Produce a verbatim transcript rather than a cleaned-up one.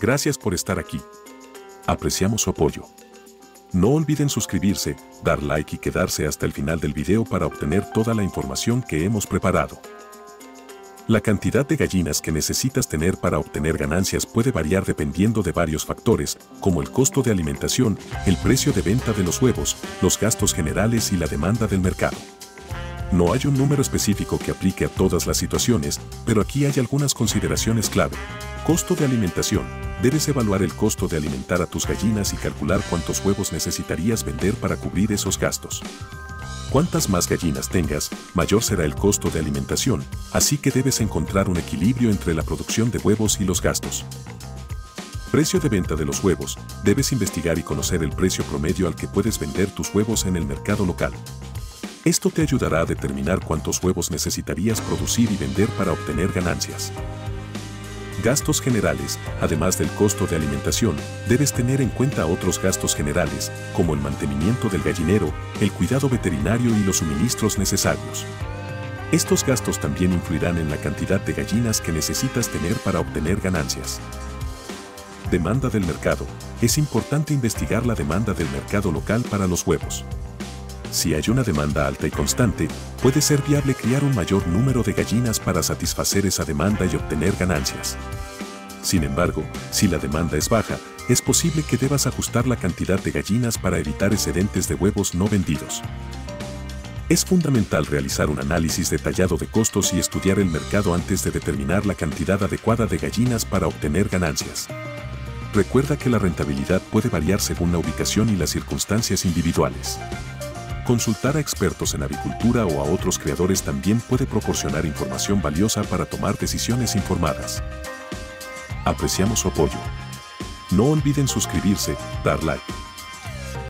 Gracias por estar aquí. Apreciamos su apoyo. No olviden suscribirse, dar like y quedarse hasta el final del video para obtener toda la información que hemos preparado. La cantidad de gallinas que necesitas tener para obtener ganancias puede variar dependiendo de varios factores, como el costo de alimentación, el precio de venta de los huevos, los gastos generales y la demanda del mercado. No hay un número específico que aplique a todas las situaciones, pero aquí hay algunas consideraciones clave. Costo de alimentación. Debes evaluar el costo de alimentar a tus gallinas y calcular cuántos huevos necesitarías vender para cubrir esos gastos. Cuantas más gallinas tengas, mayor será el costo de alimentación, así que debes encontrar un equilibrio entre la producción de huevos y los gastos. Precio de venta de los huevos. Debes investigar y conocer el precio promedio al que puedes vender tus huevos en el mercado local. Esto te ayudará a determinar cuántos huevos necesitarías producir y vender para obtener ganancias. Gastos generales. Además del costo de alimentación, debes tener en cuenta otros gastos generales, como el mantenimiento del gallinero, el cuidado veterinario y los suministros necesarios. Estos gastos también influirán en la cantidad de gallinas que necesitas tener para obtener ganancias. Demanda del mercado. Es importante investigar la demanda del mercado local para los huevos. Si hay una demanda alta y constante, puede ser viable criar un mayor número de gallinas para satisfacer esa demanda y obtener ganancias. Sin embargo, si la demanda es baja, es posible que debas ajustar la cantidad de gallinas para evitar excedentes de huevos no vendidos. Es fundamental realizar un análisis detallado de costos y estudiar el mercado antes de determinar la cantidad adecuada de gallinas para obtener ganancias. Recuerda que la rentabilidad puede variar según la ubicación y las circunstancias individuales. Consultar a expertos en avicultura o a otros creadores también puede proporcionar información valiosa para tomar decisiones informadas. Apreciamos su apoyo. No olviden suscribirse, dar like